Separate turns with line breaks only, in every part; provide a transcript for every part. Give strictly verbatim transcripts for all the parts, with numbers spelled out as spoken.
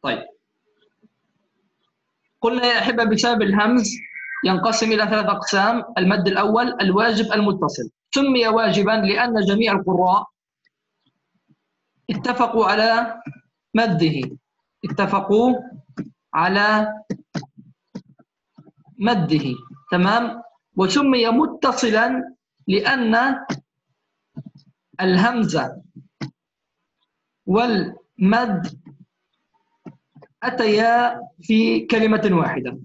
طيب قلنا يا أحبة بسبب الهمز ينقسم إلى ثلاث أقسام. المد الأول الواجب المتصل، سمي واجبا لأن جميع القراء اتفقوا على مده، اتفقوا على مده، تمام. وسمي متصلا لأن الهمزة والمد أتيا في كلمة واحدة.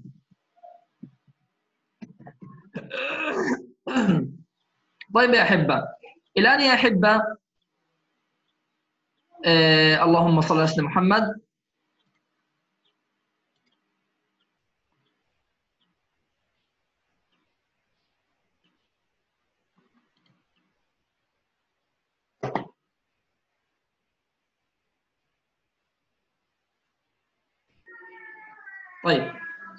طيب يا أحبة، الآن يا أحبة آه اللهم صل على سيدنا محمد. طيب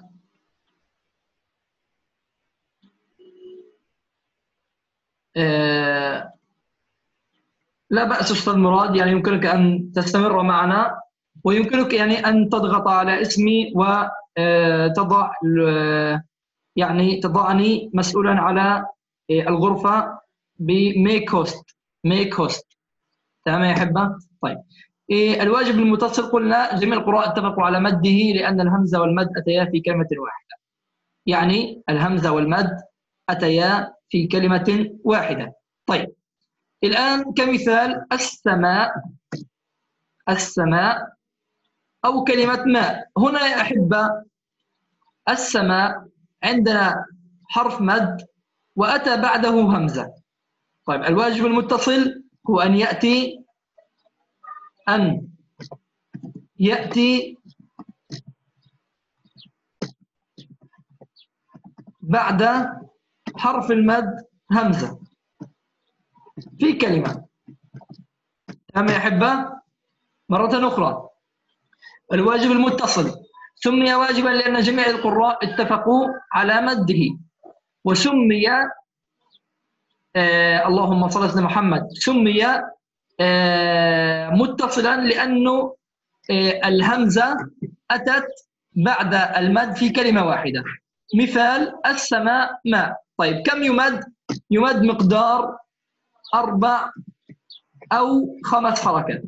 آه لا بأس أستاذ مراد، يعني يمكنك أن تستمر معنا، ويمكنك يعني أن تضغط على اسمي وتضع يعني تضعني مسؤولا على الغرفة بميك هوست، ميك هوست، تمام يا أحبة. طيب الواجب المتصل قلنا جميع القراء اتفقوا على مده لأن الهمزة والمد أتيا في كلمة واحدة، يعني الهمزة والمد أتيا في كلمة واحدة. طيب الآن كمثال السماء، السماء أو كلمة ماء. هنا يا أحبة السماء عندنا حرف مد وأتى بعده همزة. طيب الواجب المتصل هو أن يأتي أن يأتي بعد حرف المد همزة في كلمة، تمام يا أحبة. مرة أخرى الواجب المتصل سمي واجبا لأن جميع القراء اتفقوا على مده، وسمي آه اللهم صل على محمد سمي آه متصلا لأنه آه الهمزة أتت بعد المد في كلمة واحدة. مثال السماء ماء. طيب كم يمد؟ يمد مقدار أربع أو خمس حركات.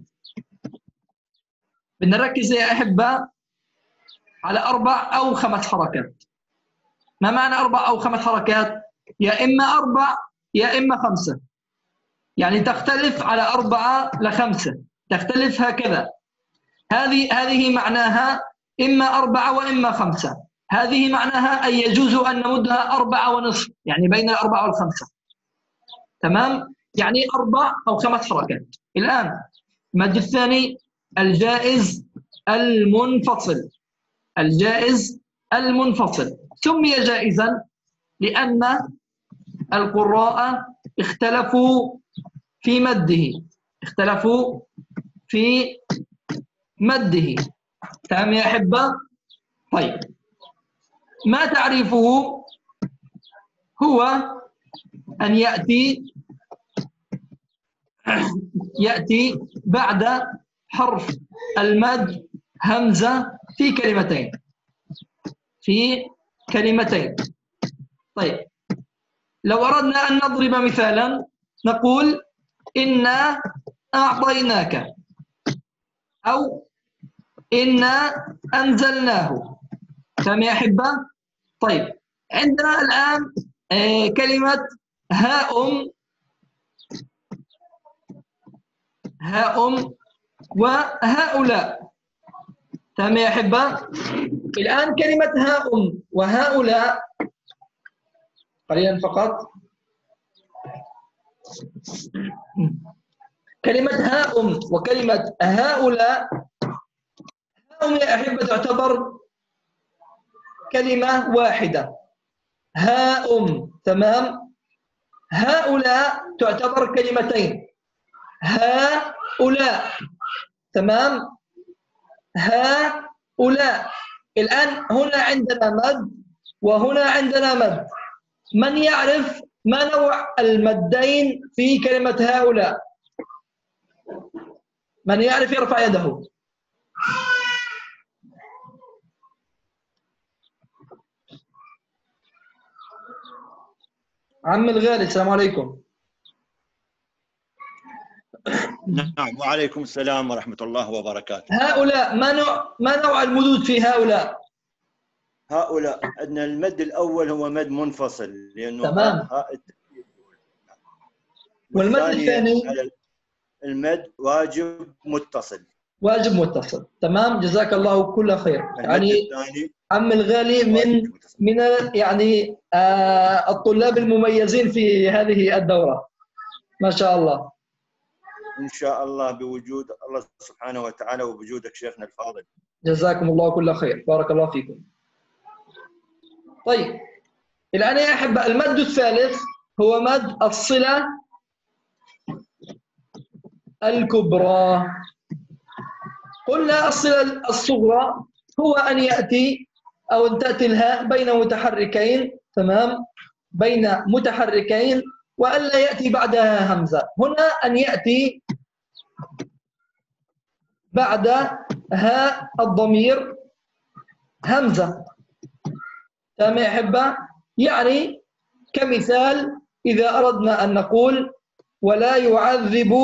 بدنا نركز يا أحبة على أربع أو خمس حركات. ما معنى أربع أو خمس حركات؟ يا إما أربع يا إما خمسة، يعني تختلف على أربعة لخمسة، تختلف هكذا. هذه هذه معناها إما أربعة وإما خمسة. هذه معناها أن يجوز أن نمدها أربعة ونصف، يعني بين الأربعة والخمسة، تمام؟ يعني أربع أو خمس حركات. الآن المد الثاني الجائز المنفصل، الجائز المنفصل سمي جائزا لأن القراء اختلفوا في مده، اختلفوا في مده، تمام يا أحبة. طيب ما تعريفه؟ هو أن يأتي يأتي بعد حرف المد همزة في كلمتين، في كلمتين. طيب لو أردنا أن نضرب مثالا نقول إنا أعطيناك أو إنا أنزلناه، تمام يا أحبة. طيب عندنا الآن آه كلمة هاؤم، هاؤم وهؤلاء، تمام يا أحبة. الآن كلمة هاؤم وهؤلاء قليلا فقط، كلمة هاؤم وكلمة هؤلاء، هاؤم يا أحبة تعتبر كلمة واحدة، هاؤم، تمام. هؤلاء تعتبر كلمتين، هؤلاء، تمام. هؤلاء. الآن هنا عندنا مد وهنا عندنا مد. من يعرف ما نوع المدين في كلمة هؤلاء؟ من يعرف يرفع يده. عم الغالي السلام عليكم.
نعم وعليكم السلام ورحمة الله وبركاته.
هؤلاء ما نوع ما نوع المدود في هؤلاء؟
هؤلاء أن المد الأول هو مد منفصل لأنه
تمام.
هاء هاء التأكيد.
والمد
والثاني
الثاني
على المد واجب متصل.
واجب متصل. تمام، جزاك الله كل خير.
المد
يعني
الثاني
عم الغالي من من يعني آه الطلاب المميزين في هذه الدورة، ما شاء الله.
إن شاء الله بوجود الله سبحانه وتعالى وبوجودك شيخنا الفاضل.
جزاكم الله كل خير، بارك الله فيكم. طيب الآن يا أحبة المد الثالث هو مد الصلة الكبرى. قلنا الصلة الصغرى هو أن يأتي أو أن تأتي الهاء بين متحركين، تمام، بين متحركين وألا يأتي بعدها همزة. هنا أن يأتي بعد هاء الضمير همزة. تمام يا أحبة؟ يعني كمثال إذا أردنا أن نقول ولا يعذب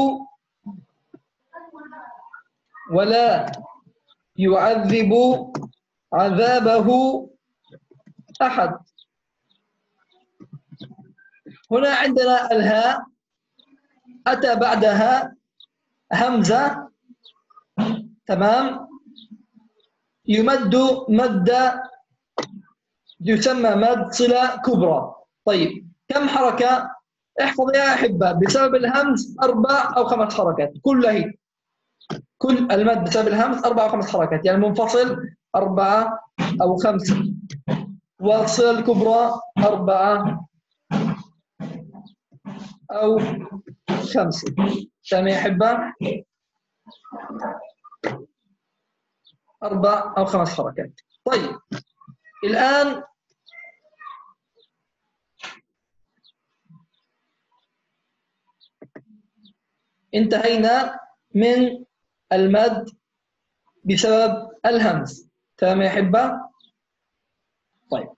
ولا يعذب عذابه أحد. هنا عندنا الهاء أتى بعدها همزة، تمام، يمد مد يسمى مد صلة كبرى. طيب كم حركة؟ احفظ يا أحبة، بسبب الهمز أربع أو خمس حركات كلها. كل المد بسبب الهمز أربع أو خمس حركات، يعني منفصل أربعة أو خمسة، والصلة الكبرى أربعة أو خمسة. تمام يا أحبة؟ أربع أو خمس حركات. طيب الآن انتهينا من المد بسبب الهمز. تمام يا أحبة؟ طيب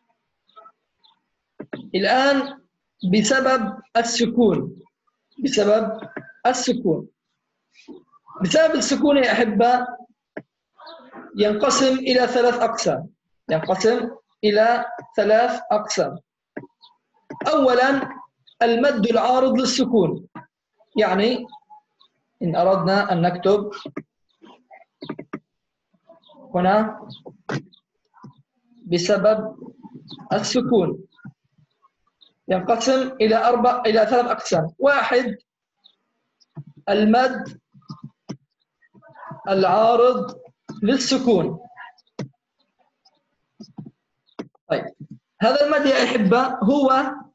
الآن بسبب السكون. بسبب السكون بسبب السكون يا أحبة ينقسم إلى ثلاث أقسام. ينقسم إلى ثلاث أقسام. أولا المد العارض للسكون، يعني إن أردنا أن نكتب هنا بسبب السكون ينقسم إلى أربع إلى ثلاث أقسام. واحد المد العارض للسكون. طيب هذا المد يا أحبة هو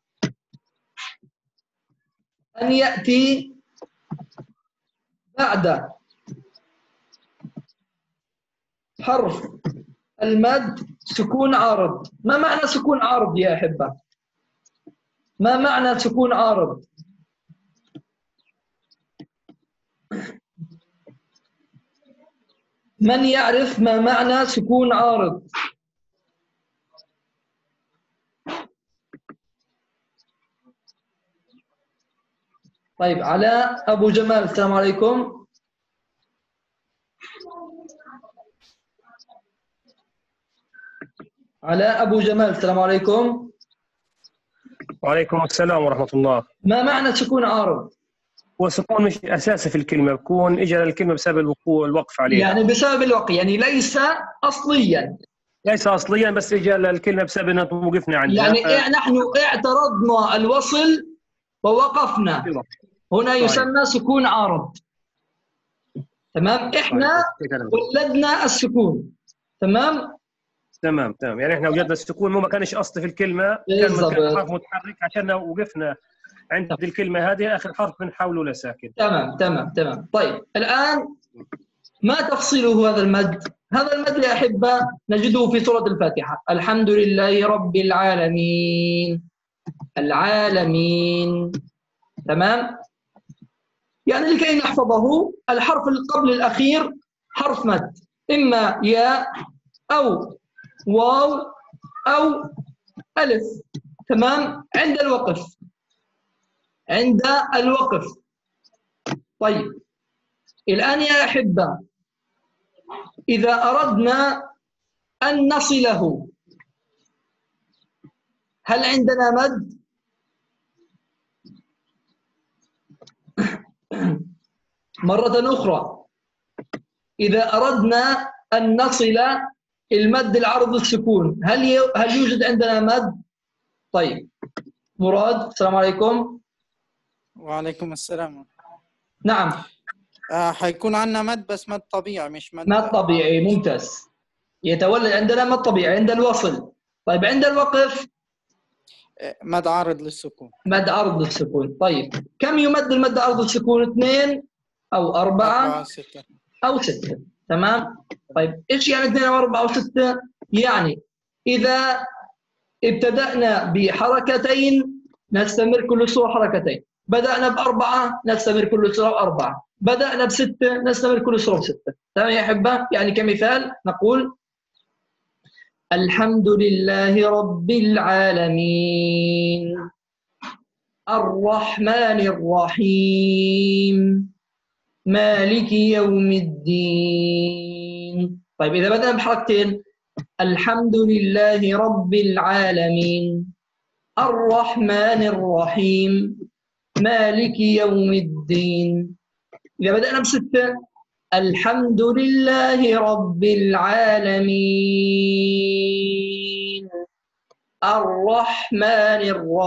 أن يأتي بعد حرف المد سكون عارض. ما معنى سكون عارض يا أحبة؟ ما معنى سكون عارض؟ من يعرف ما معنى سكون عارض؟ طيب علاء أبو جمال السلام عليكم. علاء أبو جمال السلام عليكم.
وعليكم السلام ورحمة الله.
ما معنى سكون عارض؟
وسكون مش أساسي في الكلمة، بكون إجا للكلمة بسبب الوقوع الوقف عليها.
يعني بسبب الوقف، يعني ليس أصليا.
ليس أصليا بس إجا للكلمة بسبب أن وقفنا عندها.
يعني ف... نحن اعترضنا الوصل ووقفنا، هنا يسمى سكون عارض. تمام، إحنا ولدنا السكون. تمام
تمام تمام يعني احنا وجدنا السكون، مو ما كانش اصلي في الكلمه، كان مكان حرف متحرك عشان وقفنا عند الكلمه هذه اخر حرف بنحوله لساكن.
تمام تمام تمام. طيب الان ما تفصيله هذا المد؟ هذا المد يا احبه نجده في سوره الفاتحه، الحمد لله رب العالمين. العالمين، تمام. يعني لكي نحفظه الحرف قبل الاخير حرف مد، اما ياء او واو أو ألف. تمام عند الوقف، عند الوقف. طيب الآن يا أحبة إذا أردنا أن نصله هل عندنا مد؟ مرة أخرى، إذا أردنا أن نصل المد العرض السكون هل هل يوجد عندنا مد؟ طيب مراد السلام عليكم.
وعليكم السلام.
نعم
آه حيكون عندنا مد بس مد طبيعي مش مد
مد طبيعي. ممتاز، يتولد عندنا مد طبيعي عند الوصل. طيب عند الوقف
مد عارض للسكون.
مد عرض للسكون. طيب كم يمد المد عرض السكون؟ اثنين أو أربعة, أربعة
ستة.
أو ستة. تمام. طيب إيش يعني اثنين أو أربعة أو ستة؟ يعني إذا ابتدأنا بحركتين نستمر كل صورة حركتين، بدأنا بأربعة نستمر كل صورة أربعة، بدأنا بستة نستمر كل صورة بستة. تمام يا أحبة؟ يعني كمثال نقول الحمد لله رب العالمين الرحمن الرحيم مالك يوم الدين. طيب إذا بدأنا بحركتين الحمد لله رب العالمين الرحمن الرحيم مالك يوم الدين. إذا بدأنا بستة الحمد لله رب العالمين الرحمن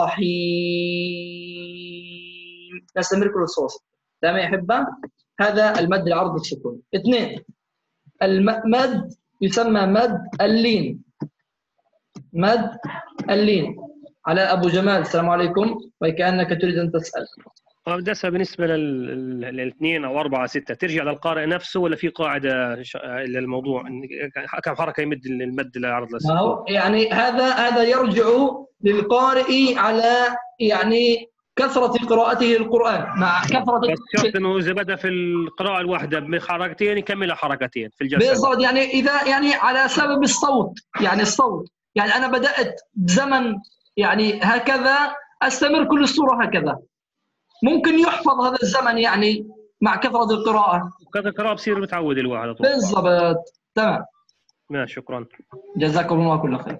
الرحيم. نستمر كل الصوص. تمام يا أحبة؟ هذا المد العرض السكون. اثنين المد يسمى مد اللين. مد اللين. على أبو جمال السلام عليكم، وكأنك تريد أن تسأل.
هندسة بالنسبة للاثنين أو أربعة ستة ترجع للقارئ نفسه ولا في قاعدة للموضوع كم حركة يمد المد لعرض السكون؟
يعني هذا هذا يرجع للقارئ على يعني كثرة قراءته للقرآن مع كثرة.
بس شرط إنه إذا بدأ في القراءة الواحدة بحركتين يكملها حركتين في الجلسة.
بالضبط، يعني إذا يعني على سبب الصوت، يعني الصوت، يعني أنا بدأت بزمن يعني هكذا أستمر كل السورة هكذا. ممكن يحفظ هذا الزمن يعني مع كثرة القراءة.
كثرة القراءة بصير متعود الواحد.
بالضبط. تمام.
ماشي شكرا.
جزاكم الله كل خير.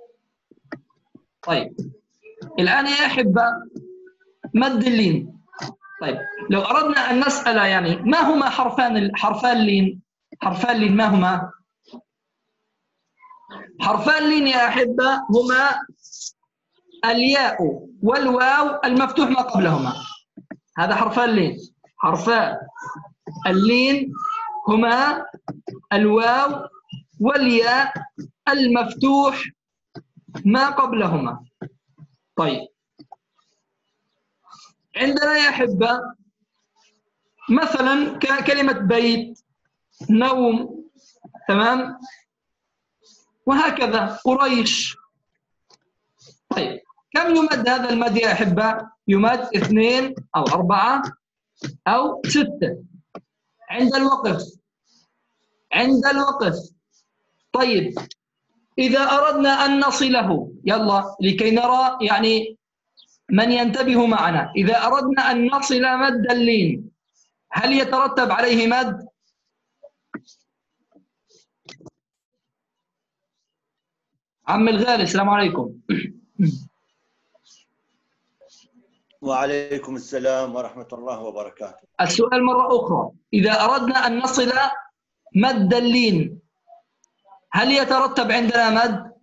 طيب الآن يا أحبة مد اللين. طيب لو أردنا أن نسأل يعني ما هما حرفان حرفان اللين؟ حرفان اللين ما هما؟ حرفان اللين يا أحبة هما الياء والواو المفتوح ما قبلهما. هذا حرفان اللين. حرفان اللين هما الواو والياء المفتوح ما قبلهما. طيب عندنا يا أحبة مثلا كلمة بيت، نوم، تمام، وهكذا قريش. طيب كم يمد هذا المد يا أحبة؟ يمد اثنين أو أربعة أو ستة عند الوقف. عند الوقف. طيب إذا أردنا أن نصله، يلا لكي نرى يعني من ينتبه معنا، إذا أردنا أن نصل مد اللين هل يترتب عليه مد؟ عم الغالي السلام عليكم.
وعليكم السلام ورحمة الله وبركاته.
السؤال مرة أخرى، إذا أردنا أن نصل مد اللين هل يترتب عندنا مد؟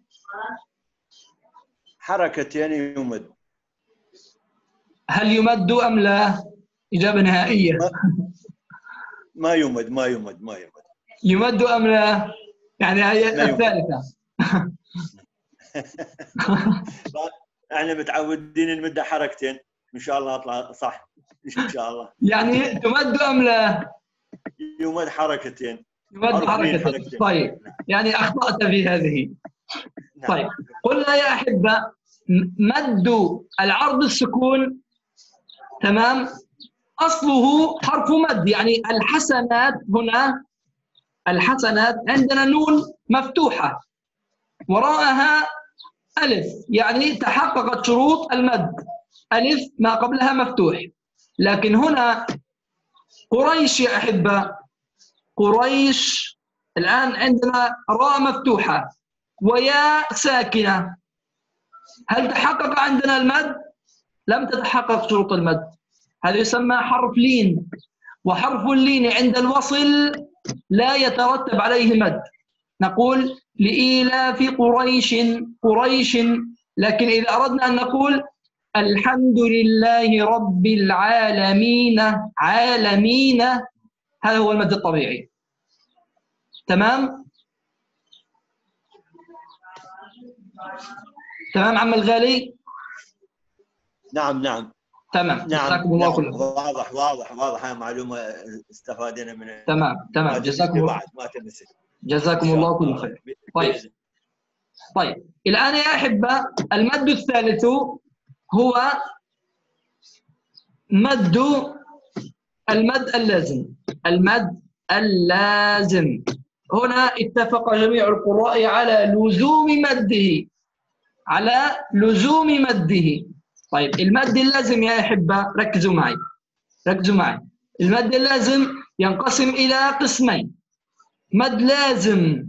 حركتين يمد.
هل يمد أم لا؟ إجابة نهائية.
ما, ما يمد ما يمد ما يمد.
يمد أم لا؟ يعني هي الثالثة.
احنا متعودين نمد حركتين، ان شاء الله اطلع صح ان شاء الله.
يعني تمد ام لا؟
يمد حركتين.
يمد حركتين. طيب يعني اخطأت في هذه. طيب قلنا يا احبه مد العرض السكون تمام اصله حرف مد، يعني الحسنات هنا الحسنات عندنا نون مفتوحه وراءها ألف يعني تحققت شروط المد، ألف ما قبلها مفتوح. لكن هنا قريش يا أحبة، قريش الآن عندنا راء مفتوحة وياء ساكنة، هل تحقق عندنا المد؟ لم تتحقق شروط المد، هذا يسمى حرف لين، وحرف اللين عند الوصل لا يترتب عليه مد. نقول لإيلاف قريش قريش، لكن إذا أردنا أن نقول الحمد لله رب العالمين عالمين، هذا هو المد الطبيعي. تمام؟ تمام عم الغالي؟
نعم نعم
تمام،
نعم
جزاكم الله كل
نعم
خير.
واضح واضح واضح، هاي معلومة استفادنا منها.
تمام تمام،
ما
جزاكم
تنسي
الله
بعد، ما تنسي.
جزاكم الله كل خير. طيب طيب الآن يا أحبة المد الثالث هو مد المد اللازم. المد اللازم هنا اتفق جميع القراء على لزوم مده، على لزوم مده. طيب المد اللازم يا أحبة ركزوا معي ركزوا معي المد اللازم ينقسم إلى قسمين: مد لازم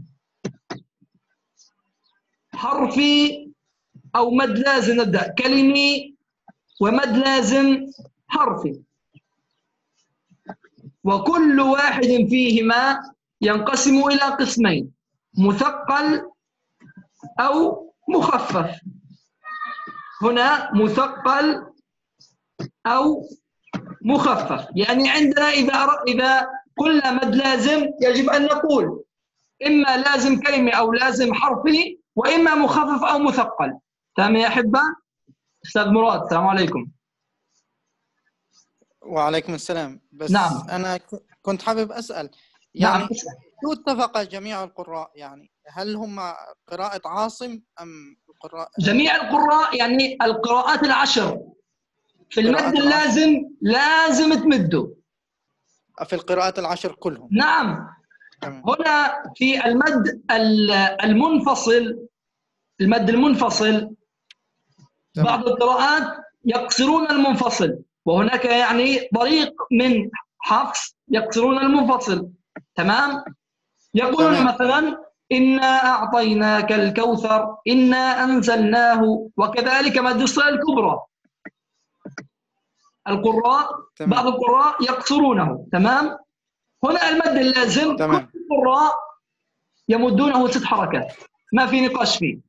حرفي أو مد لازم نبدأ كلمي، ومد لازم حرفي، وكل واحد فيهما ينقسم إلى قسمين: مثقل أو مخفف. هنا مثقل أو مخفف، يعني عندنا إذا إذا قلنا مد لازم يجب أن نقول إما لازم كلمة أو لازم حرفي، وإما مخفف أو مثقل. تمام يا أحبة؟ أستاذ مراد السلام عليكم.
وعليكم السلام. بس
نعم.
أنا كنت حابب أسأل يعني
نعم.
شو اتفق جميع القراء؟ يعني هل هم قراءة عاصم أم قراءة
جميع القراء يعني القراءات العشر في المد اللازم لازم تمده
في القراءات العشر كلهم؟
نعم.
تمام.
هنا في المد المنفصل المد المنفصل
تمام.
بعض القراءات يقصرون المنفصل، وهناك يعني طريق من حفص يقصرون المنفصل. تمام. يقولون
تمام.
مثلا إنا أعطيناك الكوثر، إنا أنزلناه، وكذلك مد الصلة الكبرى. القراء
تمام.
بعض القراء يقصرونه. تمام. هنا المد اللازم
تمام.
كل القراء يمدونه ست حركات، ما في نقاش فيه.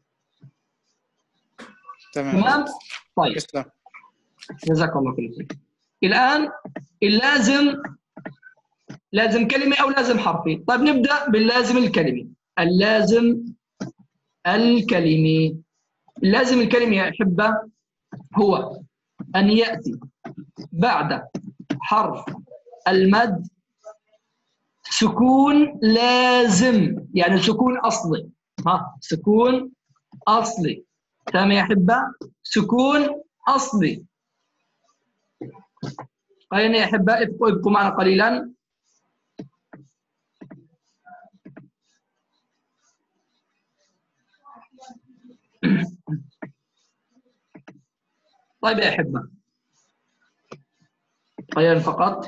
تمام.
تمام. طيب
تسلم.
جزاك الله كل خير. الآن اللازم لازم كلمة أو لازم حرفي. طيب نبدأ باللازم الكلمي. اللازم الكلمي اللازم الكلمي يا أحبة هو أن يأتي بعد حرف المد سكون لازم، يعني سكون أصلي. ها سكون أصلي. تمام يا أحبة، سكون أصلي. خلينا يا أحبة ابقوا ابقوا معنا قليلا. طيب يا أحبة قليلا فقط.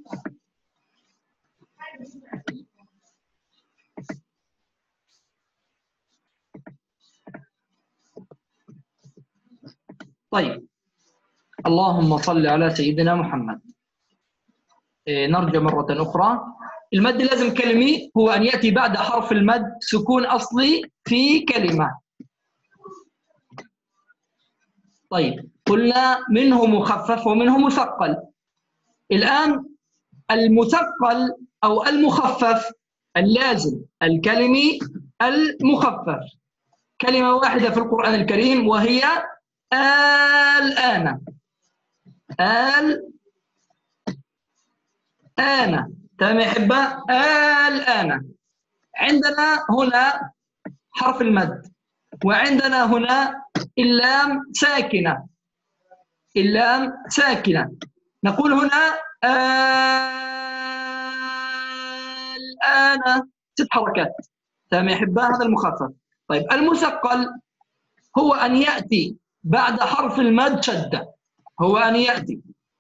طيب اللهم صل على سيدنا محمد. إيه نرجع مرة أخرى. المد لازم كلمي هو أن يأتي بعد حرف المد سكون أصلي في كلمة. طيب قلنا منه مخفف ومنه مثقل. الآن المثقل أو المخفف اللازم الكلمي المخفف كلمة واحدة في القرآن الكريم وهي الآن. الآن. تمام يا أحبة؟ الآن. عندنا هنا حرف المد، وعندنا هنا اللام ساكنة. اللام ساكنة. نقول هنا الآن ست حركات. تمام يا أحبة؟ هذا المخفف. طيب المثقل هو أن يأتي بعد حرف المد شدة. هو أن يأتي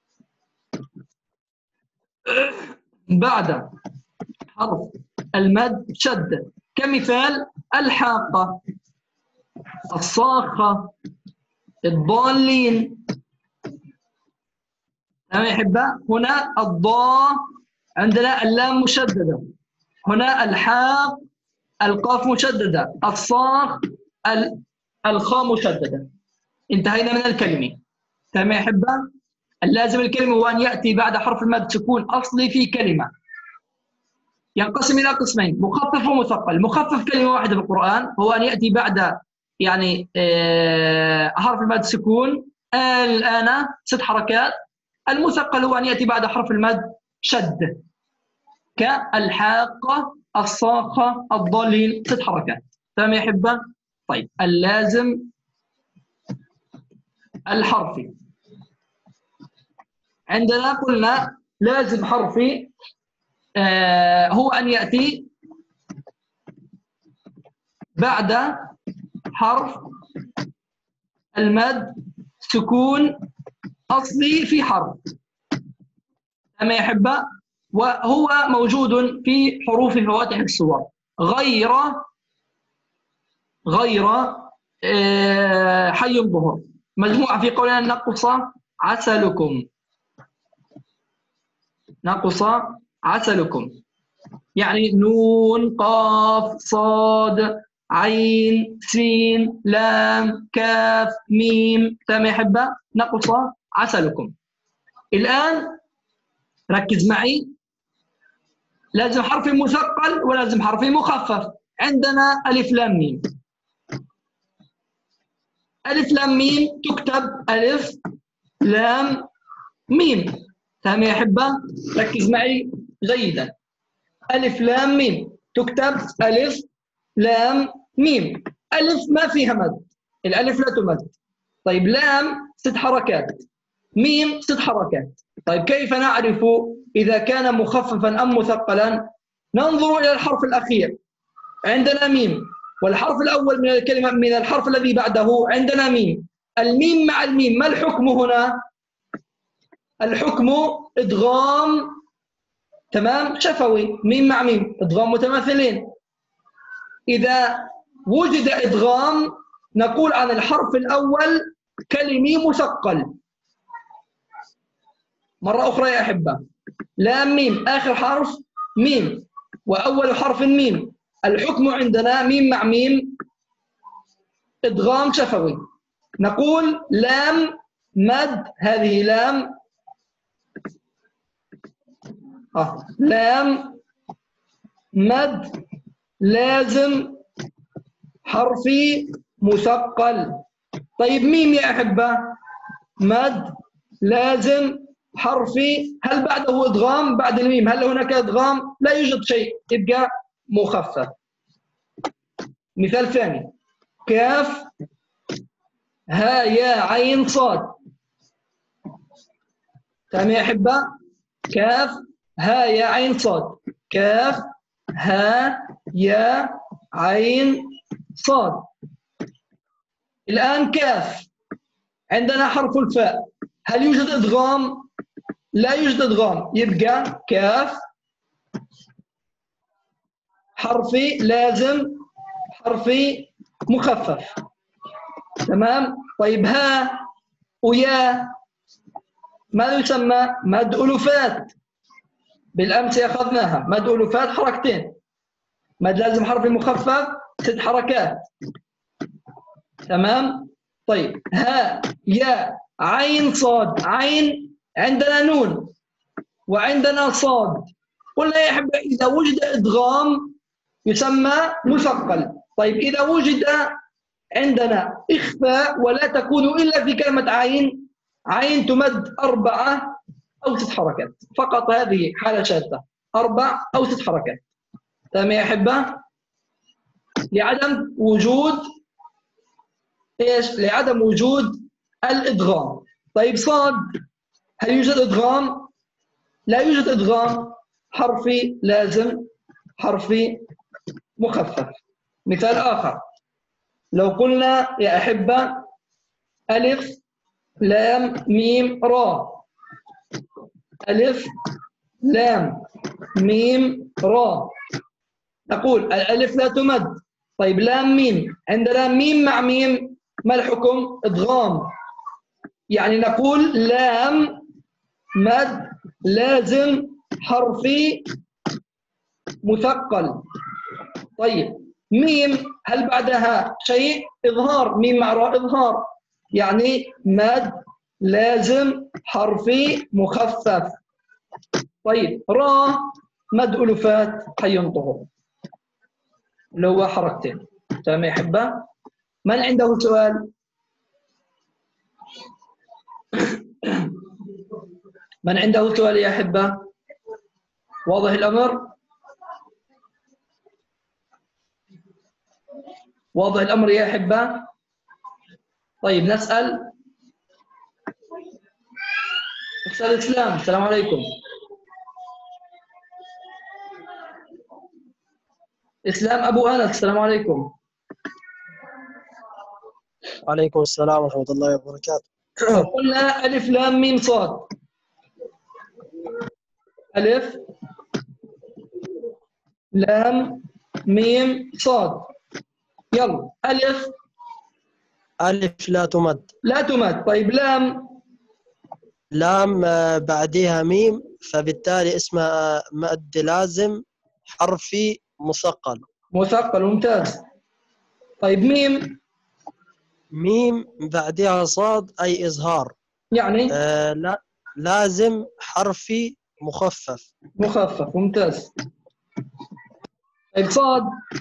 بعد حرف المد شدة، كمثال الحاقة، الصاخة، الضالين. تمام يا أحبة؟ هنا الضاء عندنا اللام مشددة، هنا الحاق القاف مشددة، الصاخ الخاء مشددة. انتهينا من الكلمة. تمام يا أحبة؟ اللازم الكلمة هو أن يأتي بعد حرف المد سكون أصلي في كلمة. ينقسم إلى قسمين، مخفف ومثقل. مخفف كلمة واحدة في القرآن هو أن يأتي بعد يعني آه حرف المد سكون الآن ست حركات. المثقل هو أن يأتي بعد حرف المد شد، كالحاقة، الصاخة، الضالين، ست حركات. تمام يا أحبة؟ طيب اللازم الحرفي عندنا قلنا لازم حرفي آه هو أن يأتي بعد حرف المد سكون أصلي في حرف. تمام يا أحبة؟ وهو موجود في حروف فواتح السور، غير غير آه حي الظهر. مجموعة في قولنا نقص عسلكم، نقص عسلكم، يعني نون قاف صاد عين سين لام كاف ميم. تمام يا أحبة؟ نقص عسلكم. الآن ركز معي، لازم حرف مثقل ولازم حرف مخفف. عندنا ألف لام ميم. ألف لام ميم تكتب ألف لام ميم. تمام يا أحبة؟ ركز معي جيدا. ألف لام ميم تكتب ألف لام ميم. ألف ما فيها مد، الألف لا تمد. طيب لام ست حركات، ميم ست حركات. طيب كيف نعرف إذا كان مخففا أم مثقلا؟ ننظر إلى الحرف الأخير. عندنا ميم، والحرف الأول من الكلمة من الحرف الذي بعده عندنا ميم. الميم مع الميم ما الحكم هنا؟ الحكم إدغام، تمام، شفوي. ميم مع ميم إدغام متماثلين. إذا وجد إدغام نقول عن الحرف الأول كلمي مثقل. مرة أخرى يا أحبة، لام ميم آخر حرف ميم وأول حرف ميم، الحكم عندنا ميم مع ميم إدغام شفوي. نقول لام مد، هذه لام آه. لام مد لازم حرفي مثقل. طيب ميم يا أحبة مد لازم حرفي، هل بعده إدغام؟ بعد الميم هل هناك إدغام؟ لا يوجد شيء، يبقى مخفف. مثال ثاني، كاف ها يا عين صاد. تمام يا أحبة؟ كاف ها يا عين صاد، كاف ها يا عين صاد. الآن كاف عندنا حرف الفاء، هل يوجد إدغام؟ لا يوجد إدغام، يبقى كاف حرفي لازم حرفي مخفف. تمام؟ طيب ها ويا ماذا يسمى؟ مد ألوفات. بالأمس أخذناها مد ألوفات حركتين، مد لازم حرفي مخفف ست حركات. تمام؟ طيب ها يا عين صاد، عين عندنا نون وعندنا صاد. قلنا يا أحبة إذا وجد إدغام يسمى مثقل. طيب إذا وجد عندنا إخفاء ولا تكون إلا في كلمة عين، عين تمد أربعة أو ست حركات فقط، هذه حالة شاذة، أربع أو ست حركات. تمام يا أحبة؟ لعدم وجود إيش؟ لعدم وجود الإدغام. طيب صاد هل يوجد إدغام؟ لا يوجد إدغام، حرفي لازم حرفي مخفف. مثال آخر، لو قلنا يا أحبة ألف لام ميم را، ألف لام ميم را، نقول الألف لا تمد. طيب لام ميم، عندنا ميم مع ميم ما الحكم؟ إدغام، يعني نقول لام مد لازم حرفي مثقل. طيب ميم هل بعدها شيء؟ إظهار، ميم مع راء إظهار، يعني مد لازم حرفي مخفف. طيب را مد ألوفات حي طهور اللي هو حركتين. تمام يا أحبة؟ من عنده سؤال؟ من عنده سؤال يا أحبة؟ واضح الأمر؟ واضح الأمر يا أحبة؟ طيب نسأل أستاذ إسلام. السلام عليكم. إسلام أبو أنس. السلام عليكم.
وعليكم السلام ورحمة الله وبركاته.
قلنا ألف لام ميم صاد. ألف لام ميم صاد. يلا ألف
ألف لا تمد.
لا تمد. طيب لام
لام بعدها ميم، فبالتالي اسمها مد لازم حرفي مثقل.
مثقل، ممتاز. طيب ميم
ميم بعدها صاد أي إظهار،
يعني
آه لا لازم حرفي مخفف.
مخفف، ممتاز. طيب صاد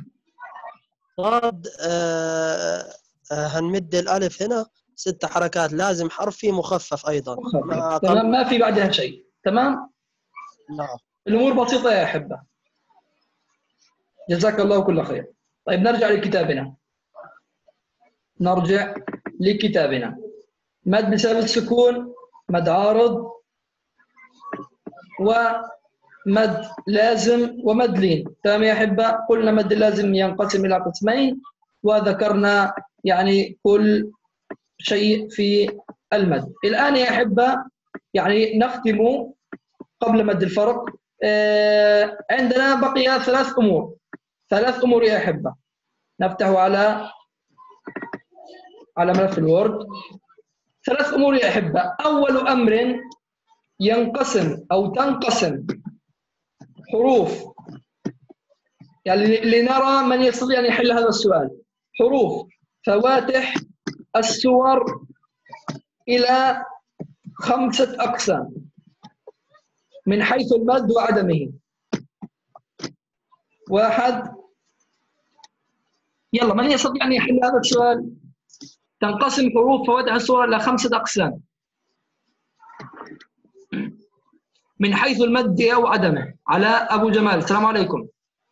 صاد آه آه هنمد الألف هنا ست حركات، لازم حرفي مخفف أيضا.
مخفف. تمام، ما في بعدها شيء. تمام،
نعم.
الأمور بسيطة يا أحبة. جزاك الله كل خير. طيب نرجع لكتابنا. نرجع لكتابنا. مد بسبب السكون، مد عارض، ومد لازم، ومد لين. تمام يا أحبة؟ قلنا مد لازم ينقسم إلى قسمين، وذكرنا يعني كل شيء في المد. الآن يا أحبة يعني نختم قبل مد الفرق. آه عندنا بقي ثلاث أمور. ثلاث أمور يا أحبة. نفتح على على ملف الوورد. ثلاث أمور يا أحبة. أول أمر ينقسم أو تنقسم حروف، يعني لنرى من يستطيع أن يحل هذا السؤال. حروف فواتح السور إلى خمسة أقسام من حيث المد وعدمه. واحد، يلا من يستطيع أن يحل هذا السؤال؟ تنقسم حروف فواتح السور إلى خمسة أقسام من حيث المد أو عدمه. على أبو جمال. السلام عليكم.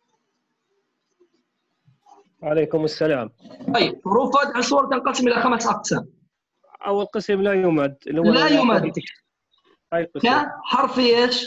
وعليكم السلام.
طيب حروف فواتح السور تنقسم إلى خمس أقسام.
أول قسم لا يمد، اللي هو
لا يمد.
أي قسم؟
حرف إيش؟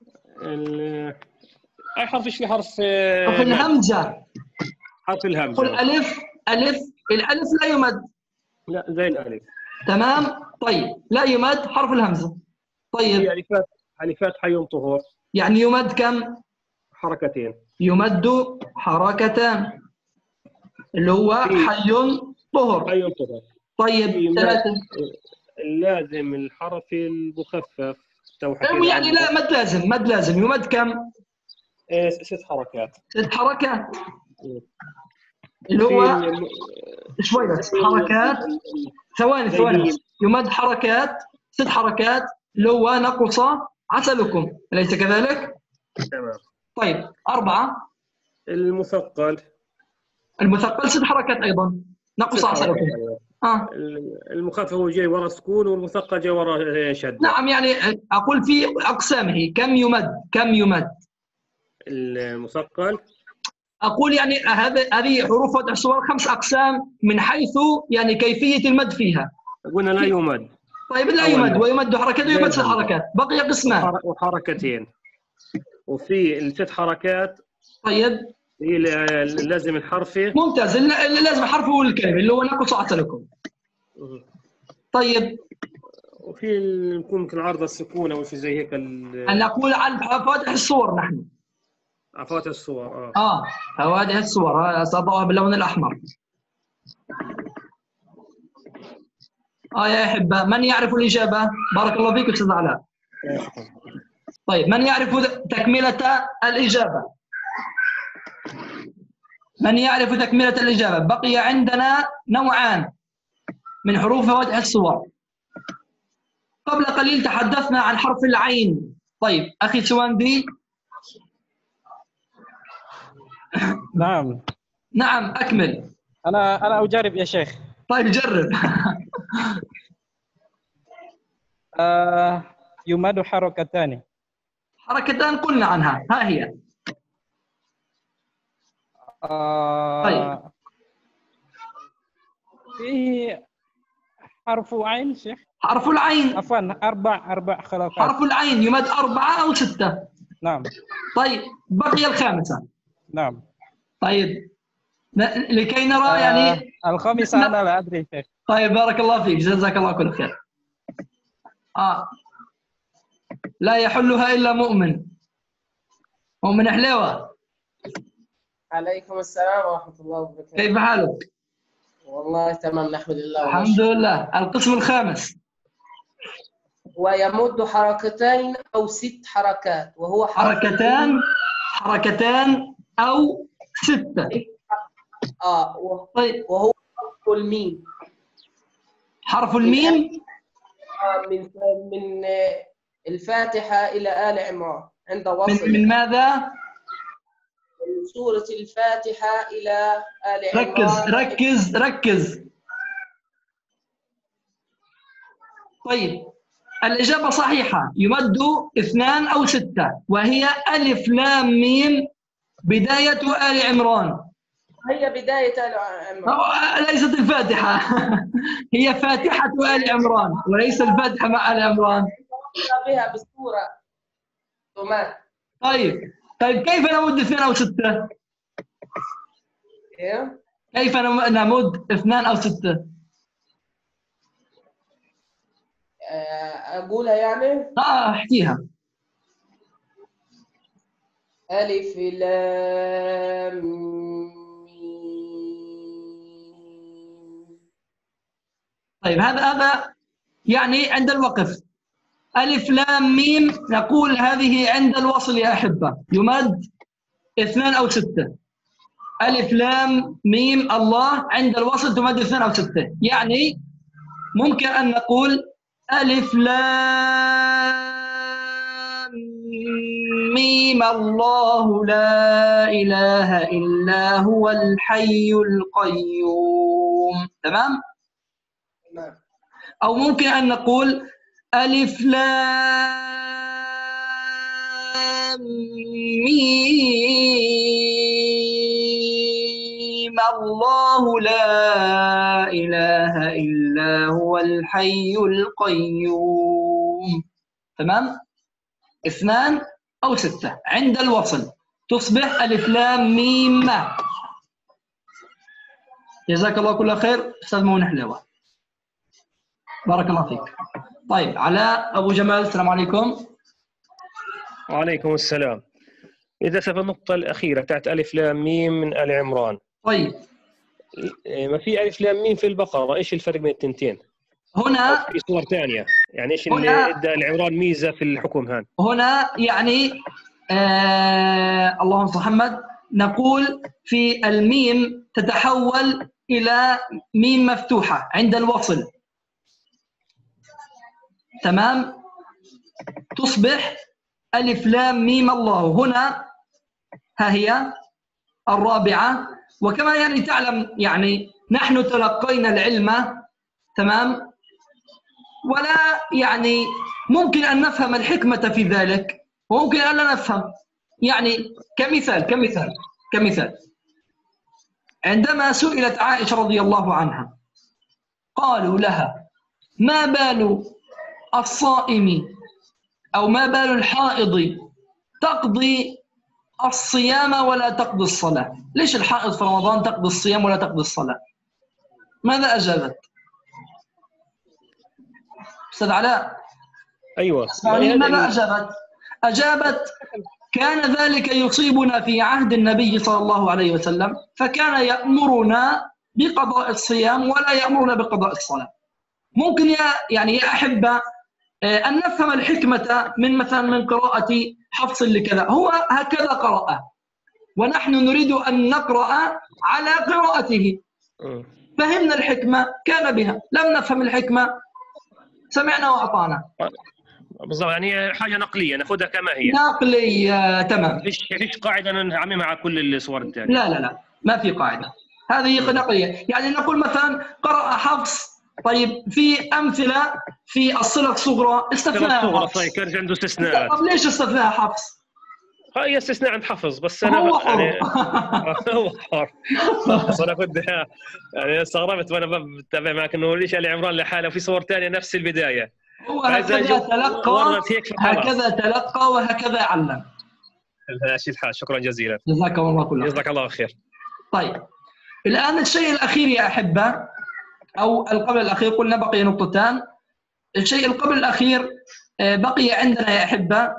أي حرف إيش في حرف؟
حرف الهمزة.
حرف الهمزة.
قل ألف. ألف الألف لا يمد.
لا زي الألف.
تمام. طيب لا يمد حرف الهمزة. طيب
هي ألفات ألفات حي طهور.
يعني يمد كم؟
حركتين.
يمد حركتان اللي هو حي طهر.
حي طهور.
طيب ثلاثة.
اللازم الحرف المخفف.
يعني لا مد لازم. مد لازم يمد كم؟
إيه ست حركات.
ست حركات اللي هو شوي بس حركات. ثواني ثواني. يمد حركات ست حركات اللي هو نقص عسلكم، أليس كذلك؟
تمام.
طيب أربعة.
المثقل.
المثقل ست حركات أيضا، نقص عسلكم. آه.
المخفف هو جاي ورا سكون، والمثقل جاي ورا شد.
نعم، يعني أقول في أقسامه كم يمد؟ كم يمد؟
المثقل
أقول يعني هذه هذه حروف فتح الصور خمس أقسام من حيث يعني كيفية المد فيها.
قلنا لا يمد.
طيب لا يمد، ويمد حركات ويمد ست حركات. بقي قسمان
وحركتين، وفي الست حركات.
طيب
هي اللازم الحرفي.
ممتاز، اللي لازم حرف هو الكلمة اللي هو نقص أعطلكم. طيب
وفي ممكن عرض السكون أو شيء زي هيك.
أن نقول عن فواتح الصور نحن.
فواتح الصور اه
اه فواتح الصور سأضعها باللون الأحمر. اه يا أحبة، من يعرف الإجابة؟ بارك الله فيك أستاذ علاء. طيب من يعرف تكملة الإجابة؟ من يعرف تكملة الإجابة؟ بقي عندنا نوعان من حروف فواتح الصور. قبل قليل تحدثنا عن حرف العين. طيب أخي سواندي.
نعم
نعم أكمل.
أنا أنا أجرب يا شيخ.
طيب جرب.
آه يمد حركتان.
حركتان قلنا عنها، ها هي.
آه
طيب
فيه حرف عين شيخ.
حرف العين.
عفوا أربع أربع خلقات.
حرف العين يمد أربعة أو ستة.
نعم.
طيب بقي الخامسة.
نعم.
طيب لكي نرى
آه
يعني
الخامسة أنا لا أدري شيخ.
طيب بارك الله فيك، جزاك الله كل خير. آه لا يحلها إلا مؤمن. مؤمن حليوة.
عليكم السلام ورحمة الله وبركاته.
كيف حالك؟
والله تمام نحمد الله.
الحمد لله. القسم الخامس.
ويمد حركتين أو ست حركات وهو
حركتان حركتان أو ستة.
آه وهو,
طيب.
وهو حرف الميم.
حرف الميم
من من الفاتحة إلى آل عمران عند وصل.
من, من ماذا؟
من سورة الفاتحة إلى آل عمران.
ركز ركز ركز. طيب الإجابة صحيحة، يمد اثنان أو ستة، وهي ألف لام ميم بداية آل عمران.
هي بداية آل عمران.
ليست الفاتحة. هي فاتحة آل عمران وليس الفاتحة مع آل عمران.
بها بالسورة. تمام.
طيب طيب كيف نمد اثنان أو ستة؟
إيه؟
كيف نمد اثنان أو ستة؟
أقولها يعني؟
آه احكيها.
ألف لام
طيب هذا هذا يعني عند الوقف. ألف لام ميم نقول هذه عند الوصل يا أحبة، يمد اثنان أو ستة. ألف لام ميم الله عند الوصل تمد اثنان أو ستة، يعني ممكن أن نقول ألف لام ميم الله لا إله إلا هو الحي القيوم. تمام؟
تمام.
أو ممكن أن نقول ألف لام ميم الله لا إله إلا هو الحي القيوم. تمام؟ اثنان أو ستة عند الوصل تصبح ألف لام ميم. جزاك الله كل خير أستاذ مؤمن حليوة. بارك الله فيك. طيب علاء أبو جمال، السلام عليكم.
وعليكم السلام. إذا في النقطة الأخيرة تاعت ألف لام ميم من آل عمران.
طيب
ما في ألف لام ميم في البقرة، إيش الفرق بين التنتين؟
هنا
في صور ثانية، يعني إيش اللي
هنا
إدى آل عمران ميزة في الحكم هان؟
هنا يعني آه اللهم صل محمد، نقول في الميم تتحول إلى ميم مفتوحة عند الوصل. تمام؟ تصبح ألف لام ميم الله. هنا ها هي الرابعة. وكما يعني تعلم يعني نحن تلقينا العلم، تمام، ولا يعني ممكن أن نفهم الحكمة في ذلك وممكن أن لا نفهم. يعني كمثال كمثال كمثال عندما سئلت عائشة رضي الله عنها قالوا لها ما بال الصائم أو ما بال الحائض تقضي الصيام ولا تقضي الصلاة. ليش الحائض في رمضان تقضي الصيام ولا تقضي الصلاة؟ ماذا أجابت؟ أستاذ علاء.
ايوه
اسمعني ماذا أجابت؟ أجابت كان ذلك يصيبنا في عهد النبي صلى الله عليه وسلم، فكان يأمرنا بقضاء الصيام ولا يأمرنا بقضاء الصلاة. ممكن يا يعني يا أحبة أن نفهم الحكمة من مثلا من قراءة حفص لكذا، هو هكذا قرأ ونحن نريد أن نقرأ على قراءته، فهمنا الحكمة كان بها، لم نفهم الحكمة سمعنا وأطعنا.
بالضبط، يعني حاجه نقليه ناخذها كما هي.
نقلية تمام.
فيش فيش قاعده نعممها على كل الصور الثانيه.
لا لا لا ما في قاعدة، هذه نقلية. يعني نقول مثلا قرأ حفص، طيب في أمثلة في الصلة الصغرى استثناء حفص.
طيب كان عنده استثناءات.
طب ليش استثناء حفص؟
هي استثناء عند حفظ بس انا
هو حر.
يعني هو حر. بس انا كنت يعني استغربت وانا بتابع معك انه ليش ال عمران لحاله وفي صور ثانيه نفس البدايه.
هو هكذا تلقى هكذا تلقى وهكذا علم.
ماشي الحال، شكرا جزيلا.
جزاكم الله كل خير.
جزاك الله خير.
طيب الآن الشيء الأخير يا أحبة، أو القبل الأخير، قلنا بقي نقطتان. الشيء القبل الأخير بقي عندنا يا أحبة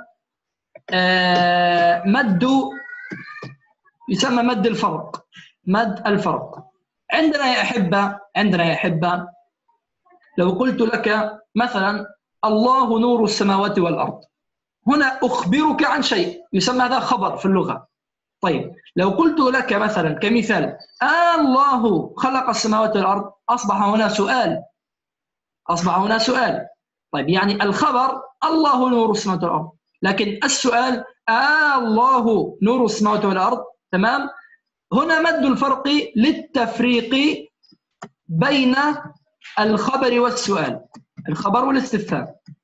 مد يسمى مد الفرق. مد الفرق عندنا يا أحبة عندنا يا أحبة لو قلت لك مثلا الله نور السماوات والأرض، هنا أخبرك عن شيء يسمى هذا خبر في اللغة. طيب لو قلت لك مثلا كمثال الله خلق السماوات والأرض، أصبح هنا سؤال أصبح هنا سؤال. طيب يعني الخبر الله نور السماوات والأرض، لكن السؤال الله نور السماوات والأرض. تمام. هنا مد الفرق للتفريق بين الخبر والسؤال، الخبر والاستفهام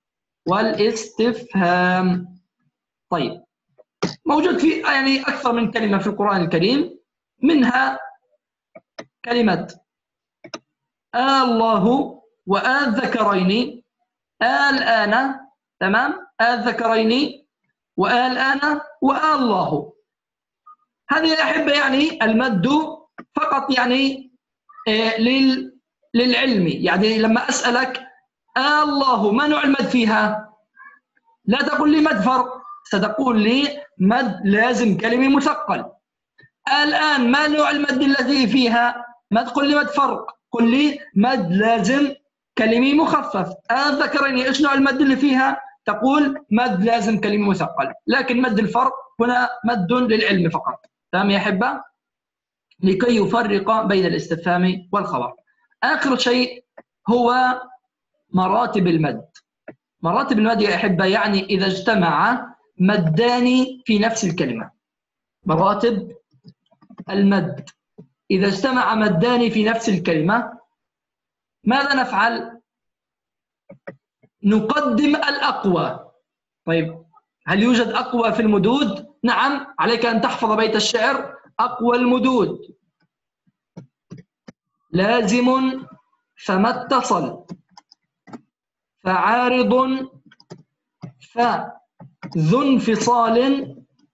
والاستفهام. طيب موجود في يعني أكثر من كلمة في القرآن الكريم، منها كلمة الله وآل ذكرين الآن. تمام. آل ذكرين والآن والله. هذه يا أحبة يعني المد فقط يعني لل للعلم. يعني لما أسألك الله ما نوع المد فيها، لا تقول لي مد فرق، ستقول لي مد لازم كلمي مثقل. الآن ما نوع المد الذي فيها، ما تقول لي مد فرق، قل لي مد لازم كلمي مخفف. الذكرين ايش نوع المد اللي فيها، تقول مد لازم كلمي مثقل. لكن مد الفرق هنا مد للعلم فقط. تمام يا أحبة، لكي يفرق بين الاستفهام والخبر. آخر شيء هو مراتب المد. مراتب المد يا أحبة يعني إذا اجتمع مدان في نفس الكلمة. مراتب المد إذا اجتمع مدان في نفس الكلمة ماذا نفعل؟ نقدم الأقوى. طيب هل يوجد أقوى في المدود؟ نعم، عليك أن تحفظ بيت الشعر: أقوى المدود لازم فما اتصل فعارض فذو انفصال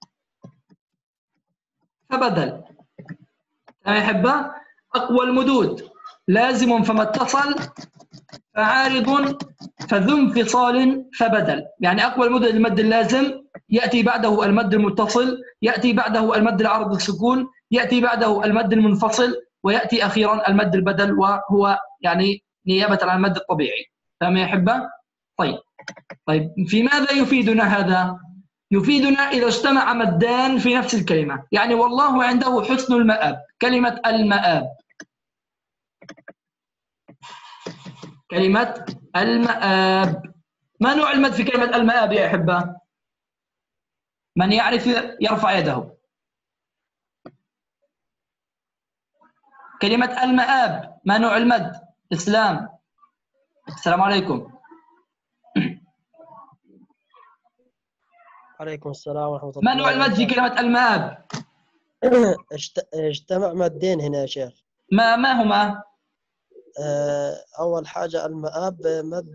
فبدل. يا أحبة أقوى المدود لازم فما اتصل فعارض فذو انفصال فبدل. يعني أقوى المدود المد اللازم، يأتي بعده المد المتصل، يأتي بعده المد العارض السكون، يأتي بعده المد المنفصل، ويأتي أخيرا المد البدل، وهو يعني نيابة عن المد الطبيعي. فهم يا أحبة؟ طيب طيب في ماذا يفيدنا هذا؟ يفيدنا إذا اجتمع مدان في نفس الكلمة. يعني والله عنده حسن المآب، كلمة المآب، كلمة المآب. ما نوع المد في كلمة المآب يا أحبة؟ من يعرف يرفع يده. كلمة المآب ما نوع المد؟ إسلام، السلام عليكم.
عليكم السلام ورحمة الله.
ما نوع المد في كلمة المآب؟
اجتمع مدين هنا يا شيخ.
ما ما هما؟
أول حاجة المآب مد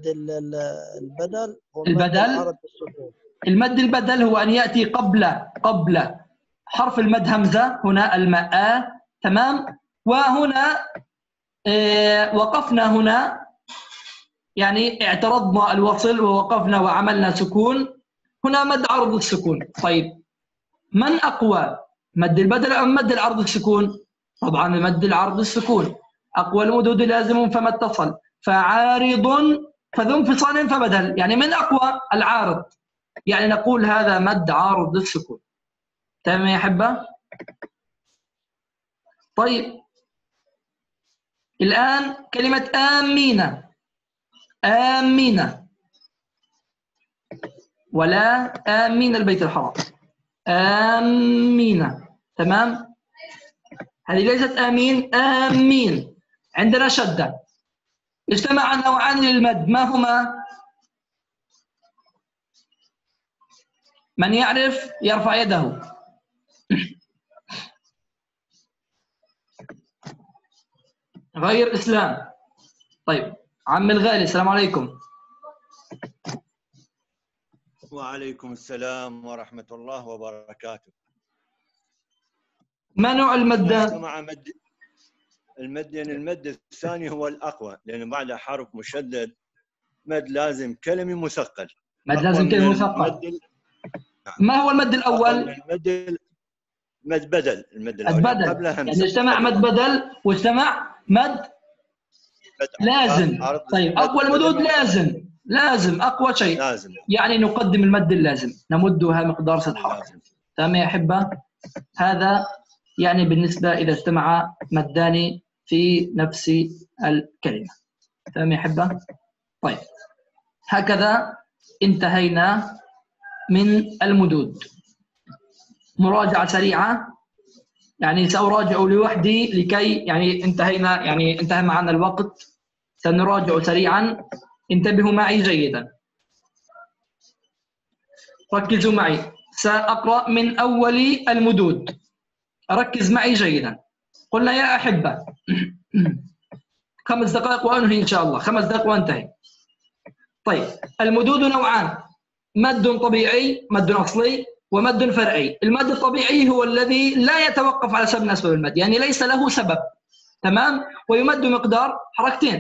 البدل.
البدل، المد البدل هو أن يأتي قبل قبل حرف المد همزة، هنا الماء آ، تمام. وهنا آه وقفنا هنا، يعني اعترضنا الوصل ووقفنا وعملنا سكون، هنا مد عرض السكون. طيب من أقوى، مد البدل أم مد العرض السكون؟ طبعا مد العرض السكون. أقوى المدود لازم فما اتصل، فعارض فذو انفصال فبدل، يعني من أقوى العارض، يعني نقول هذا مد عارض السكون. تمام يا أحبة؟ طيب الآن كلمة آمين، آمين ولا آمين البيت الحرام، آمين، تمام. هذه ليست آمين، آمين. عندنا شدة. اجتمع نوعان للمد، ما هما؟ من يعرف يرفع يده. غير إسلام. طيب عم الغالي السلام عليكم.
وعليكم السلام ورحمة الله وبركاته.
ما نوع المد؟
اجتمع مد المد، يعني المد الثاني هو الأقوى، لأنه بعده حرف مشدد، مد لازم كلمي مثقل.
مد لازم كلمي مثقل. ما هو المد الأول؟
المد مد بدل، المد الأول
بدل.
قبله همزة،
يعني اجتمع مد بدل واجتمع مد لازم. طيب أقوى المدود لازم، لازم أقوى شيء
لازم،
يعني نقدم المد اللازم نمدها مقدار ست حركات. تمام يا أحبة؟ هذا يعني بالنسبة إذا اجتمع مدان في نفس الكلمة. تمام يا أحبة؟ طيب هكذا انتهينا من المدود. مراجعة سريعة، يعني سأراجع لوحدي لكي يعني انتهينا، يعني انتهى معنا الوقت، سنراجع سريعا. انتبهوا معي جيدا، ركزوا معي. سأقرأ من أول المدود، ركز معي جيدا. قلنا يا أحبة خمس دقائق وأنهي إن شاء الله، خمس دقائق وانتهي. طيب المدود نوعان، مد طبيعي مد أصلي ومد فرعي. المد الطبيعي هو الذي لا يتوقف على سبب من أسباب المد، يعني ليس له سبب، تمام، ويمد مقدار حركتين.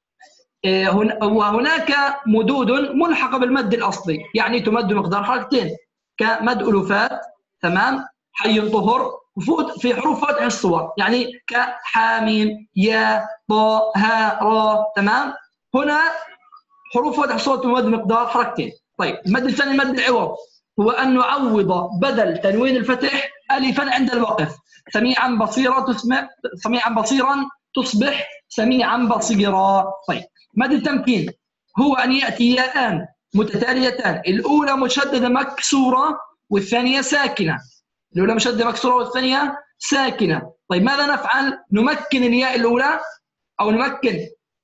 وهناك مدود ملحقة بالمد الأصلي، يعني تمد مقدار حركتين، كمد ألوفات، تمام، حي طهر، في حروف فتح الصور، يعني كحاميم يا طا ها را، تمام. هنا حروف فتح الصور تمد مقدار حركتين. طيب المد الثاني المد العوض، هو أن نعوض بدل تنوين الفتح ألفا عند الوقف. سميعا بصيرا تسمع، سميعا بصيرا تصبح سميعا بصيرا. طيب مد التمكين هو أن يأتي ياءان متتاليتان، الأولى مشددة مكسورة والثانية ساكنة، الأولى مشددة مكسورة والثانية ساكنة. طيب ماذا نفعل؟ نمكن الياء الأولى أو نمكن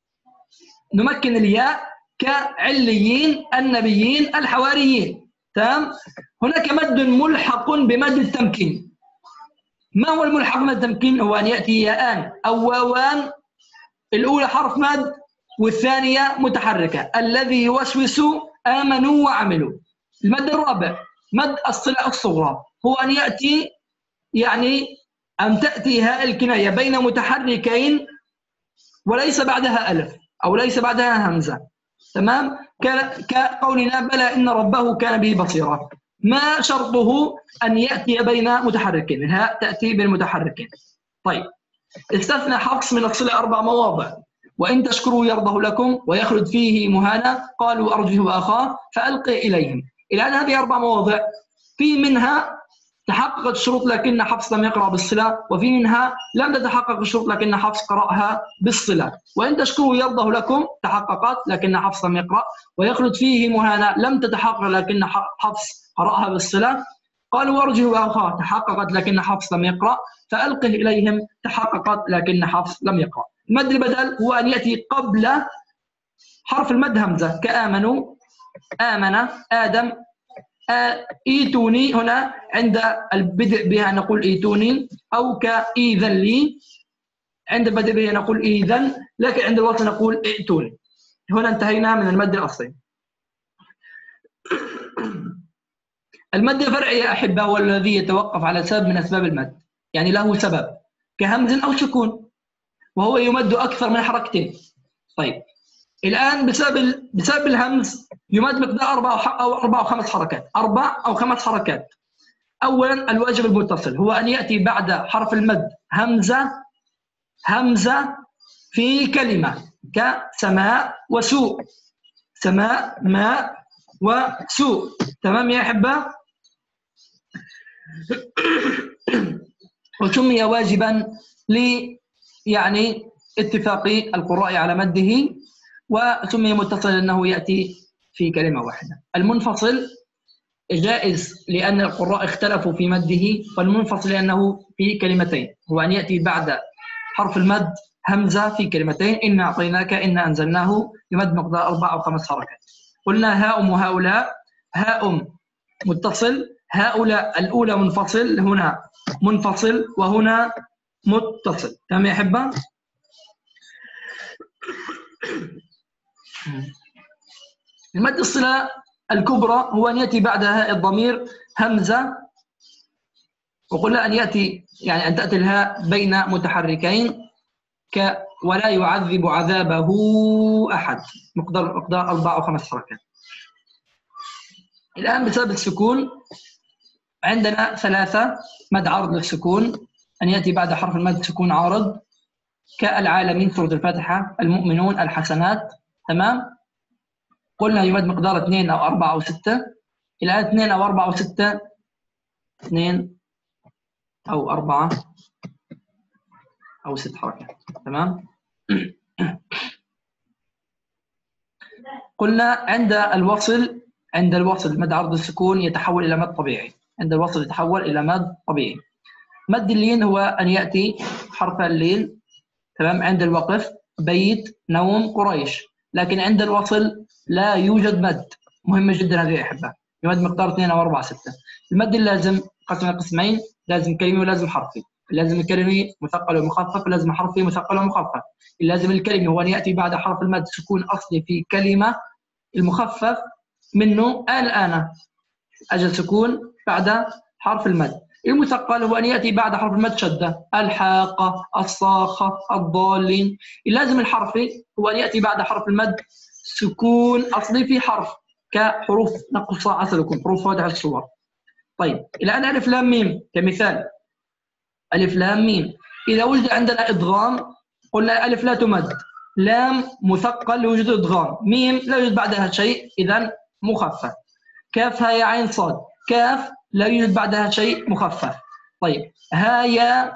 نمكن الياء كعليين النبيين الحواريين، تمام. هناك مد ملحق بمد التمكين. ما هو الملحق بمد التمكين؟ هو أن يأتي ياءان أو واوان، الأولى حرف مد والثانية متحركة، الذي يوسوس آمنوا وعملوا. المد الرابع مد الصلة الصغرى، هو أن يأتي يعني أن تأتي هاء الكناية بين متحركين وليس بعدها ألف أو ليس بعدها همزة، تمام، كقولنا بلى إن ربه كان به بصيرا. ما شرطه؟ أن يأتي بين متحركين، الهاء تأتي بين متحركين. طيب استثنى حفص من الصلة أربع مواضع، وإن تشكروا يرضه لكم ويخلد فيه مهانا قالوا أرجه وأخاه فألقي إليهم. الآن هذه أربع مواضع، في منها تحققت الشروط لكن حفص لم يقرأ بالصلة، وفي منها لم تتحقق الشروط لكن حفص قرأها بالصلة. وإن تشكروا يرضه لكم تحققت لكن حفص لم يقرأ، ويخلد فيه مهانا لم تتحقق لكن حفص قرأها بالصلة. قالوا أرجه وأخاه تحققت لكن حفص لم يقرأ، فألقه إليهم تحققت لكن حفص لم يقرأ. المد البدل هو أن يأتي قبل حرف المد همزة، كآمنوا آمن آدم إيتوني، هنا عند البدء بها نقول إيتوني، أو كإيذن لي عند البدء بها نقول إيذن، لكن عند الوصل نقول ائتوني. هنا انتهينا من المد الأصلي. المد الفرعي يا أحبة هو الذي يتوقف على سبب من أسباب المد، يعني له سبب كهمز أو سكون، وهو يمد أكثر من حركتين. طيب الآن بسبب بسبب الهمز يمد مقدار أربع أو أربع أو خمس حركات، أربع أو خمس حركات. أولا الواجب المتصل هو أن يأتي بعد حرف المد همزة همزة في كلمة كسماء وسوء، سماء ماء وسوء. تمام يا أحبة؟ وسمي واجبا ل يعني اتفاق القراء على مده، وسمي متصل لأنه يأتي في كلمة واحدة. المنفصل جائز لأن القراء اختلفوا في مده، والمنفصل لأنه في كلمتين، هو أن يأتي بعد حرف المد همزة في كلمتين، إن أعطيناك إن أنزلناه، يمد مقدار أربع أو خمس حركات. قلنا هاء وهؤلاء، هاء متصل، هؤلاء الأولى منفصل، هنا منفصل وهنا متصل. تمام يا أحبة؟ المد الصلة الكبرى هو أن يأتي بعد هاء الضمير همزة، وقلنا أن يأتي يعني أن تأتي الهاء بين متحركين ك ولا يعذب عذابه أحد، مقدار مقدار أربع أو خمس حركات. الآن بسبب السكون عندنا ثلاثة مد عارض للسكون، أن يأتي بعد حرف المد سكون عارض كالعالمين سورة الفاتحة، المؤمنون، الحسنات. تمام؟ قلنا يمد مقدار اثنين أو أربعة أو ستة. الآن اثنين أو أربعة أو ستة، اثنين أو أربعة أو ست حركات. تمام؟ قلنا عند الوصل عند الوصل مد عرض السكون يتحول إلى مد طبيعي، عند الوصل يتحول إلى مد طبيعي. مد اللين هو أن يأتي حرف اللين تمام عند الوقف بيت نوم قريش، لكن عند الوصل لا يوجد مد. مهمة جدا هذه يا أحبة، يمد مقدار اثنين أو أربعة ستة. المد اللازم قسم قسمين، لازم كلمي ولازم حرفي. اللازم الكلمي مثقل ومخفف، ولازم حرفي مثقل ومخفف. اللازم الكلمي هو أن يأتي بعد حرف المد سكون أصلي في كلمة، المخفف منه الآن أجل سكون بعد حرف المد. المثقل هو أن يأتي بعد حرف المد شدة، الحاقة، الصاخة، الضالين. اللازم الحرفي هو أن يأتي بعد حرف المد سكون أصلي في حرف كحروف نقص عسلكم، حروف واضح الصور. طيب الآن ألف لام ميم كمثال، ألف لام ميم إذا وجد عندنا إدغام قلنا ألف لا تمد، لام مثقل يوجد إدغام، ميم لا يوجد بعدها شيء إذن مخفف. كاف ها يا عين صاد، كاف لا يوجد بعدها شيء مخفف. طيب ها يا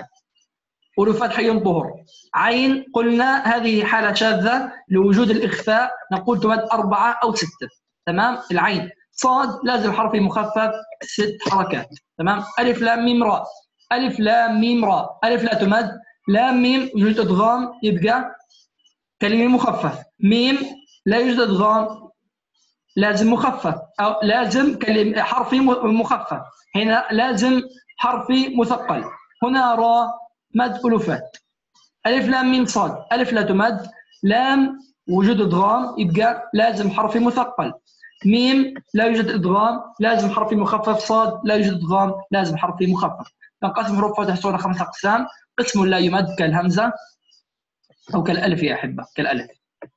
ألف فتح ينطهر، عين قلنا هذه حالة شاذة لوجود الإخفاء، نقول تمد أربعة أو ستة. تمام؟ العين. صاد لازم حرفي مخفف ست حركات. تمام؟ ألف لام ميم راء، ألف لام ميم راء، ألف لا تمد، لام ميم يوجد إدغام يبقى كلمة مخفف، ميم لا يوجد إدغام لازم مخفف، أو لازم كلمة حرفي مخفف، هنا لازم حرفي مثقل. هنا راء مد ألوفات. ألف لام ميم صاد، ألف لا تمد، لام وجود إدغام يبقى لازم حرفي مثقل، ميم لا يوجد إدغام لازم حرفي مخفف، صاد لا يوجد إدغام لازم حرفي مخفف. تنقسم حروف فتح الصورة خمسة أقسام، قسم لا يمد كالهمزة أو كالألف يا أحبة، كالألف،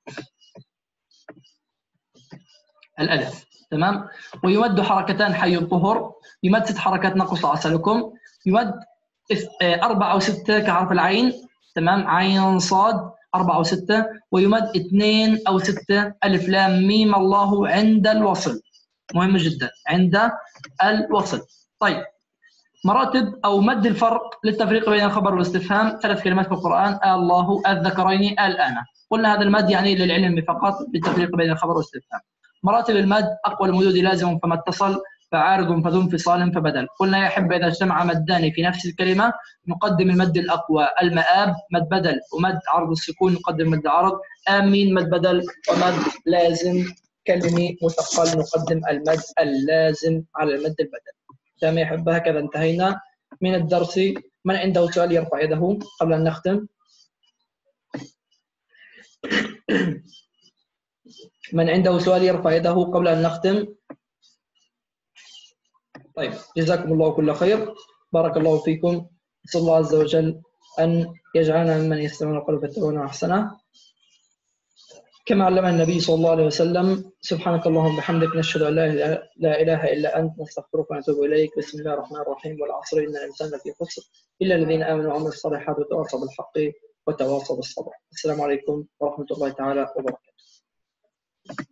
الألف. تمام؟ ويمد حركتان حي الطهر، يمد ست حركات نقص عسلكم، يمد أربعة أو ستة كحرف العين. تمام؟ عين صاد أربعة أو ستة، ويمد اثنين أو ستة ألف لام ميم الله عند الوصل. مهم جدا عند الوصل. طيب مراتب أو مد الفرق للتفريق بين الخبر والاستفهام، ثلاث كلمات في القرآن: الله، الذكرين، الآن. قلنا هذا المد يعني للعلم فقط بالتفريق بين الخبر والاستفهام. مراتب المد: أقوى المدود لازم فما اتصل، فعارض فذو انفصال فبدل. قلنا يا أحبة إذا اجتمع مدان في نفس الكلمة نقدم المد الأقوى، المآب مد بدل ومد عرض السكون نقدم مد عرض، آمين مد بدل ومد لازم كلمي مثقل نقدم المد اللازم على المد البدل. تمام يا أحبة، هكذا انتهينا من الدرس. من عنده سؤال يرفع يده قبل أن نختم. من عنده سؤال يرفع يده قبل أن نختم. طيب طيب جزاكم الله كل خير، بارك الله فيكم. نسأل الله عز وجل أن يجعلنا ممن يستمعون القول فيتبعون أحسنه كما علمنا النبي صلى الله عليه وسلم. سبحانك اللهم وبحمدك، نشهد أن لا لا إله إلا أنت، نستغفرك ونتوب إليك. بسم الله الرحمن الرحيم. والعصر إن الإنسان لفي خسر إلا الذين آمنوا وعملوا الصالحات وتواصوا بالحق وتواصوا بالصبر. السلام عليكم ورحمة الله تعالى وبركاته.